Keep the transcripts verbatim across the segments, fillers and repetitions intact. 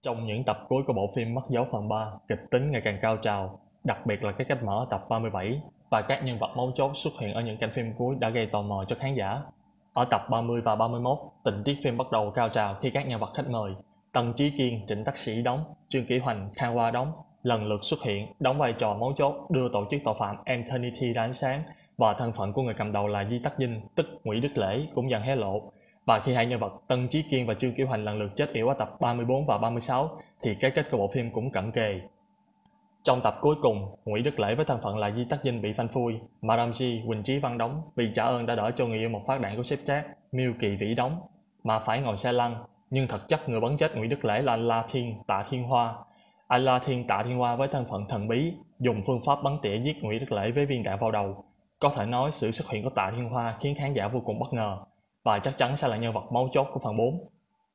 Trong những tập cuối của bộ phim Mất dấu phần ba, kịch tính ngày càng cao trào, đặc biệt là cái cách mở ở tập ba mươi bảy và các nhân vật mấu chốt xuất hiện ở những cảnh phim cuối đã gây tò mò cho khán giả. Ở tập ba mươi và ba mươi mốt, tình tiết phim bắt đầu cao trào khi các nhân vật khách mời Tân Chí Kiên, Trịnh Tắc Sĩ đóng, Trương Kỷ Hoành, Khang Hoa đóng lần lượt xuất hiện, đóng vai trò mấu chốt đưa tổ chức tội phạm Anthony T ra ánh sáng, và thân phận của người cầm đầu là Di Tắc Dinh, tức Ngụy Đức Lễ cũng dần hé lộ. Và khi hai nhân vật Tân Chí Kiên và Trương Kỷ Hoành lần lượt chết yểu ở tập ba mươi bốn và ba mươi sáu thì cái kết của bộ phim cũng cận kề. Trong tập cuối cùng, Ngụy Đức Lễ với thân phận là Di Tắc Dinh bị phanh phui, Madame G, Quỳnh Trí Văn đóng, vì trả ơn đã đỡ cho người yêu một phát đạn của sếp Trác, Miêu Kỳ Vĩ đóng, mà phải ngồi xe lăn, nhưng thực chất người bắn chết Ngụy Đức Lễ là anh La Thiên Tạ Thiên Hoa. Anh La Thiên Tạ Thiên Hoa với thân phận thần bí, dùng phương pháp bắn tỉa giết Ngụy Đức Lễ với viên đạn vào đầu. Có thể nói sự xuất hiện của Tạ Thiên Hoa khiến khán giả vô cùng bất ngờ, và chắc chắn sẽ là nhân vật mấu chốt của phần bốn.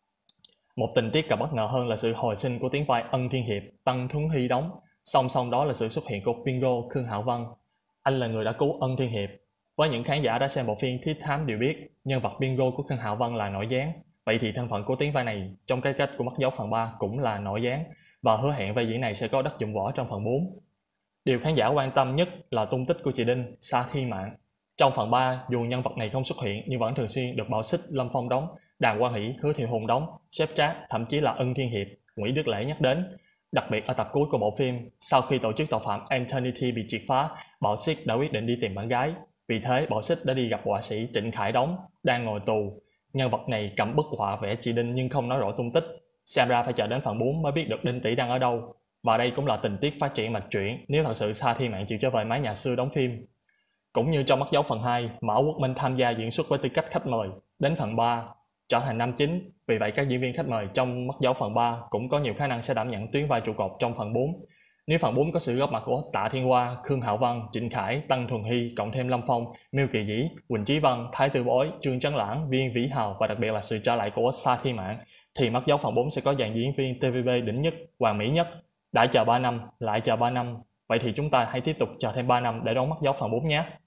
Một tình tiết càng bất ngờ hơn là sự hồi sinh của tiếng vai Ân Thiên Hiệp, Tân Thuấn Hy đóng, song song đó là sự xuất hiện của Bingo Khương Hạo Văn. Anh là người đã cứu Ân Thiên Hiệp. Với những khán giả đã xem bộ phim Thiết Thám đều biết, nhân vật Bingo của Khương Hạo Văn là nổi gián. Vậy thì thân phận của tiếng vai này trong cái kết của Mất dấu phần ba cũng là nổi gián, và hứa hẹn vai diễn này sẽ có đất dụng võ trong phần bốn. Điều khán giả quan tâm nhất là tung tích của chị Đinh, Sa Thi Mạn. Trong phần ba, dù nhân vật này không xuất hiện nhưng vẫn thường xuyên được Bảo Xích, Lâm Phong đóng, Đàm Quang Hỷ, Hứa Thiệu Hùng đóng, sếp Trác, thậm chí là Ân Thiên Hiệp, Ngụy Đức Lễ nhắc đến. Đặc biệt ở tập cuối của bộ phim, sau khi tổ chức tội phạm Anthony T bị triệt phá, Bảo Xích đã quyết định đi tìm bạn gái. Vì thế, Bảo Xích đã đi gặp họa sĩ Trịnh Khải đóng, đang ngồi tù. Nhân vật này cầm bức họa vẽ chị Đinh nhưng không nói rõ tung tích. Xem ra phải chờ đến phần bốn mới biết được Đinh tỷ đang ở đâu. Và đây cũng là tình tiết phát triển mạch truyện nếu thật sự Sa Thi Mạn chịu trở về mái nhà xưa đóng phim. Cũng như trong Mất dấu phần hai, Mã Quốc Minh tham gia diễn xuất với tư cách khách mời, đến phần ba trở thành nam chính, vì vậy các diễn viên khách mời trong Mất dấu phần ba cũng có nhiều khả năng sẽ đảm nhận tuyến vai trụ cột trong phần bốn. Nếu phần bốn có sự góp mặt của Tạ Thiên Hoa, Khương Hạo Văn, Trịnh Khải, Tân Thuần Hy cộng thêm Lâm Phong, Miêu Kỳ Vĩ, Quỳnh Trí Văn, Thái Tử Bối, Trương Trấn Lãng, Viên Vĩ Hào và đặc biệt là sự trở lại của Sa Thi Mạn, thì Mất dấu phần bốn sẽ có dàn diễn viên tê vê bê đỉnh nhất, hoàn mỹ nhất. Đã chờ ba năm, lại chờ ba năm, vậy thì chúng ta hãy tiếp tục chờ thêm ba năm để đón Mất dấu phần bốn nhé.